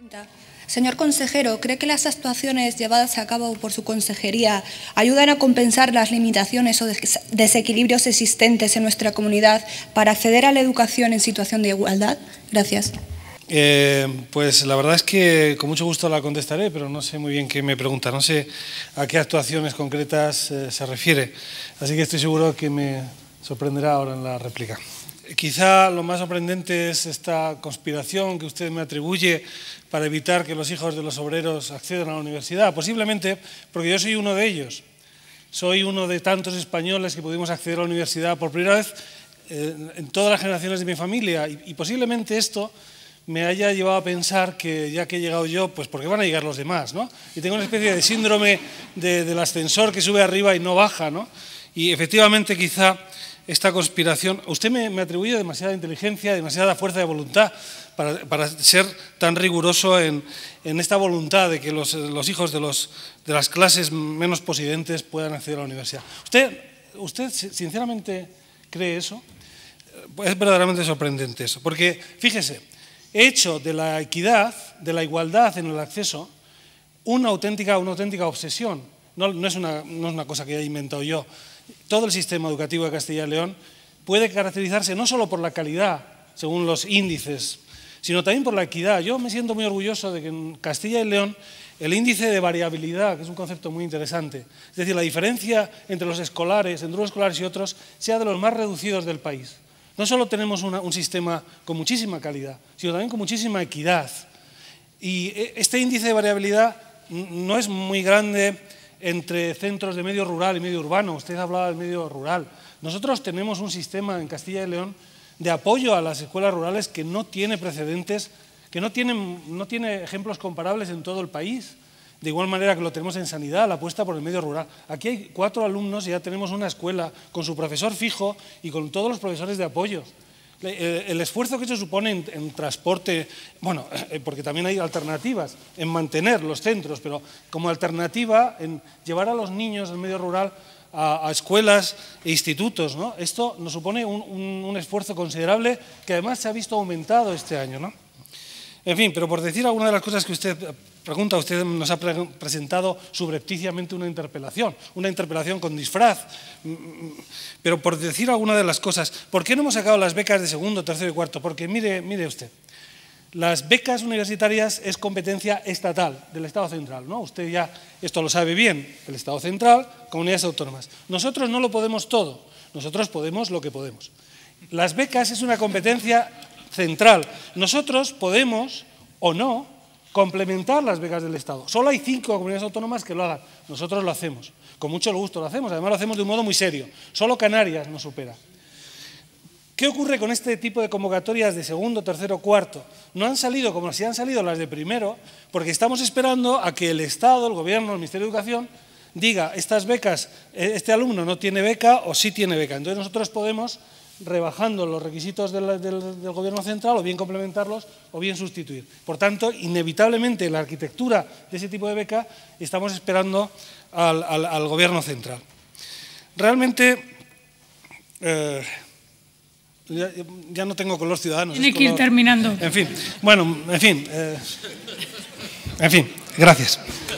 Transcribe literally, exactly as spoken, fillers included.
Señor consejero, ¿cree que las actuaciones llevadas a cabo por su consejería ayudan a compensar las limitaciones o des desequilibrios existentes en nuestra comunidad para acceder a la educación en situación de igualdad? Gracias. Eh, pues la verdad es que con mucho gusto la contestaré, pero no sé muy bien qué me pregunta, no sé a qué actuaciones concretas eh, se refiere, así que estoy seguro que me sorprenderá ahora en la réplica. Quizá lo más sorprendente es esta conspiración que usted me atribuye para evitar que los hijos de los obreros accedan a la universidad, posiblemente porque yo soy uno de ellos. Soy uno de tantos españoles que pudimos acceder a la universidad por primera vez eh, en todas las generaciones de mi familia y, y posiblemente esto me haya llevado a pensar que ya que he llegado yo, pues ¿por qué van a llegar los demás, ¿no? Y tengo una especie de síndrome de, del ascensor que sube arriba y no baja, ¿no? Y efectivamente quizá esta conspiración, usted me, me atribuye demasiada inteligencia, demasiada fuerza de voluntad para, para ser tan riguroso en, en esta voluntad de que los, los hijos de, los, de las clases menos posidentes puedan acceder a la universidad. ¿Usted, usted sinceramente cree eso? Es verdaderamente sorprendente eso, porque fíjese, he hecho de la equidad, de la igualdad en el acceso, una auténtica, una auténtica obsesión. No, no, es una, no es una cosa que haya inventado yo. Todo el sistema educativo de Castilla y León puede caracterizarse no solo por la calidad, según los índices, sino también por la equidad. Yo me siento muy orgulloso de que en Castilla y León el índice de variabilidad, que es un concepto muy interesante, es decir, la diferencia entre los escolares, entre unos escolares y otros, sea de los más reducidos del país. No solo tenemos una, un sistema con muchísima calidad, sino también con muchísima equidad. Y este índice de variabilidad no es muy grande entre centros de medio rural y medio urbano. Usted hablaba del medio rural. Nosotros tenemos un sistema en Castilla y León de apoyo a las escuelas rurales que no tiene precedentes, que no tiene, no tiene ejemplos comparables en todo el país. De igual manera que lo tenemos en sanidad, la apuesta por el medio rural. Aquí hay cuatro alumnos y ya tenemos una escuela con su profesor fijo y con todos los profesores de apoyo. El esfuerzo que eso supone en, en transporte, bueno, porque también hay alternativas en mantener los centros, pero como alternativa en llevar a los niños del medio rural a, a escuelas e institutos, ¿no? Esto nos supone un, un, un esfuerzo considerable que además se ha visto aumentado este año, ¿no? En fin, pero por decir alguna de las cosas que usted pregunta, usted nos ha pre presentado subrepticiamente una interpelación, una interpelación con disfraz. Pero por decir alguna de las cosas, ¿por qué no hemos sacado las becas de segundo, tercero y cuarto? Porque mire, mire usted, las becas universitarias es competencia estatal del Estado central, ¿no? Usted ya esto lo sabe bien, el Estado central, comunidades autónomas. Nosotros no lo podemos todo, nosotros podemos lo que podemos. Las becas es una competencia central. Nosotros podemos o no complementar las becas del Estado. Solo hay cinco comunidades autónomas que lo hagan. Nosotros lo hacemos. Con mucho gusto lo hacemos. Además lo hacemos de un modo muy serio. Solo Canarias nos supera. ¿Qué ocurre con este tipo de convocatorias de segundo, tercero, cuarto? No han salido como si han salido las de primero, porque estamos esperando a que el Estado, el Gobierno, el Ministerio de Educación, diga, estas becas, este alumno no tiene beca o sí tiene beca. Entonces nosotros podemos, rebajando los requisitos del, del, del Gobierno central, o bien complementarlos o bien sustituir. Por tanto, inevitablemente, en la arquitectura de ese tipo de beca, estamos esperando al, al, al Gobierno central. Realmente, eh, ya, ya no tengo color ciudadano. Tiene es que color, ir terminando. En fin, bueno, en fin, eh, en fin, gracias.